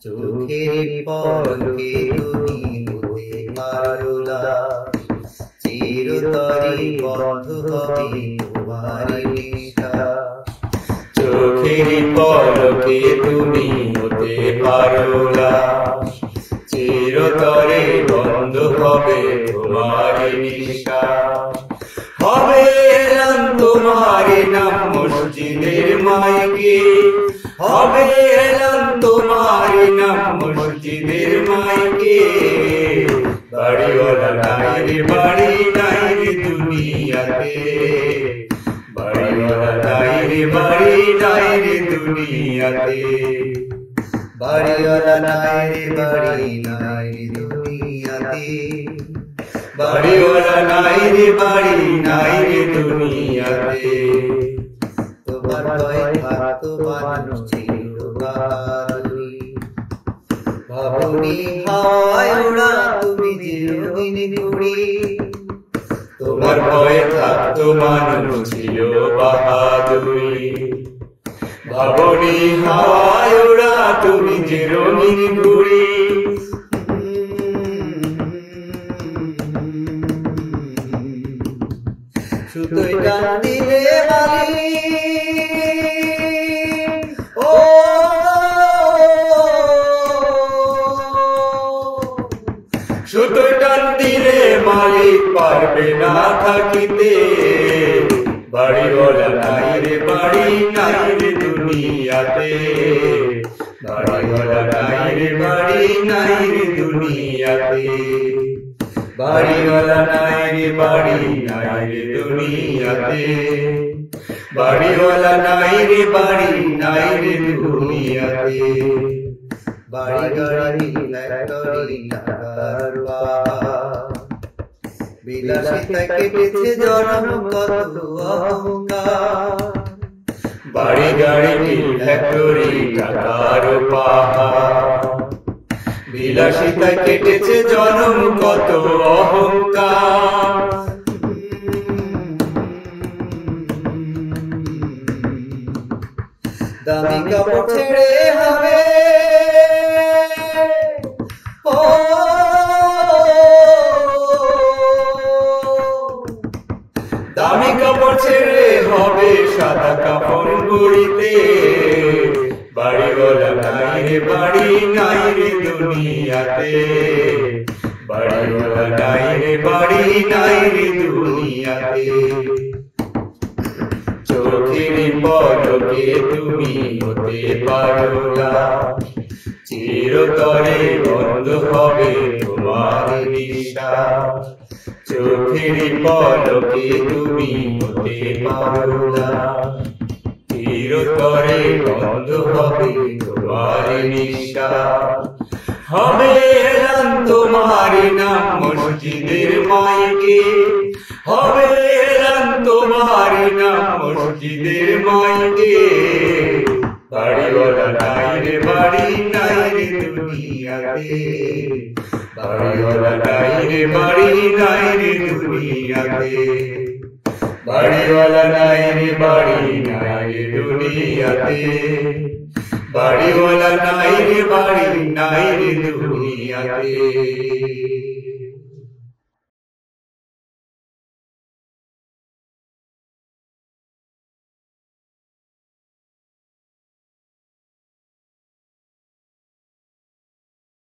চোখের পলকে তুমি হতে পারো না, চিরতরে বন্ধ হবে তোমার নেশা। চোখের পলকে তুমি হতে পারো না, চিরতরে বন্ধ হবে তোমার নেশা। হবে এলান তোমার নাম মসজিদের মাইকে, হবে এলান তোমার নাম মসজিদের মাইকে। বাড়িওয়ালা নাই রে বাড়ি নাই রে দুনিয়াতে, বাড়িওয়ালা নাই রে বাড়ি নাই রে দুনিয়াতে। বাড়িওয়ালা নাই রে বাড়ি নাই রে দুনিয়াতে, বাড়িওয়ালা নাই রে বাড়ি নাই রে দুনিয়াতে। তোমার ভয়ে থাকতো মানুষ ছিল বাহাদুরি, ভাবনি হাওয়ায় ওড়া তুমি চিরদিন ঘুরি। তোমার ভয়ে থাকতো মানুষ ছিল বাহাদুরি, ভাবনি হাওয়ায় ওড়া তুমি যে রঙিন ঘুড়ি। সুতোয় টান দিলে বালি, ও সুতোয় টান দিলে মালিক পারবে না থাকিতে। বাড়িওয়ালা নাই রে বাড়ি নাই রে দুনিয়াতে, বাড়িওয়ালা নাই রে বাড়ি নাই রে দুনিয়াতে। বাড়িওয়ালা নাই রে বাড়ি নাই রে দুনিয়াতে, বাড়িওয়ালা নাই রে বাড়ি নাই রে দুনিয়াতে। বাড়ি গাড়ি ফ্যাক্টরি টাকার বাহার, বিলাসিতায় কেটেছে জনম কত অহংকার। বাড়ি গাড়ি ফ্যাক্টরি টাকার পাহাড়, বিলাসিতায় কেটেছে জনম কত অহংকার। দামি কাপড় ছেড়ে হবে, ও দামি কাপড় ছেড়ে হবে সাদা কাপড় পরিতে। বাড়িওয়ালা নাই রে বাড়ি নাই রে দুনিয়াতে, বাড়িওয়ালা নাই রে বাড়ি নাই রে দুনিয়াতে। চোখের পলকে তুমি হতে পারো না, চিরতরে বন্ধ হবে তোমার নেশা। চোখের পলকে তুমি হতে পারো না, চিরতরে বন্ধ হবে তোমার নেশা। হবে এলান তোমার নাম মসজিদের মাইকে, হবে এলান তোমার নাম মসজিদের মাইকে। বাড়িওয়ালা নাই রে বাড়ি নাই রে দুনিয়াতে, বাড়িওয়ালা নাই রে বাড়ি নাই রে দুনিয়াতে। বাড়িওয়ালা নাই রে বাড়ি নাই রে দুনিয়াতে, বাড়িওয়ালা নাই রে বাড়ি নাই রে দুনিয়াতে।